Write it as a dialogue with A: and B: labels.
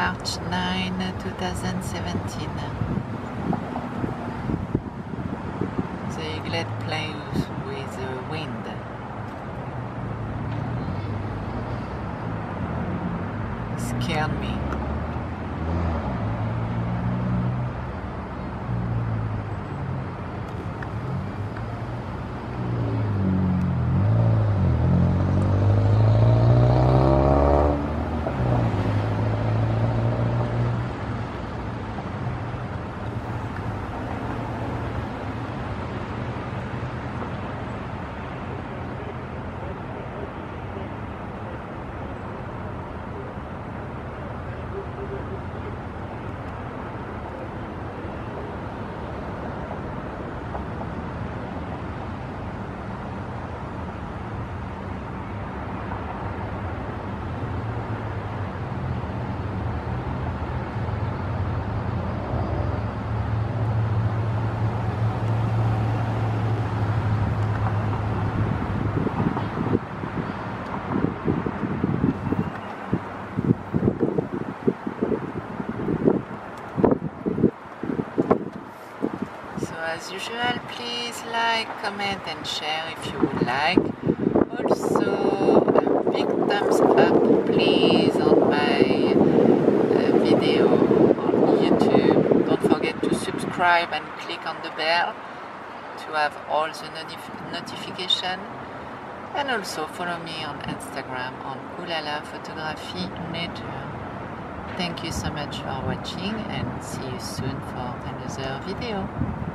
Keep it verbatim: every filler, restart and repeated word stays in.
A: March ninth, two thousand seventeen. The eaglet plays with the wind. Scared me. As usual, please like, comment and share if you would like. Also, a big thumbs up please on my uh, video on YouTube. Don't forget to subscribe and click on the bell to have all the notif notification. And also follow me on Instagram on Oulala Photography Nature. Thank you so much for watching and see you soon for another video.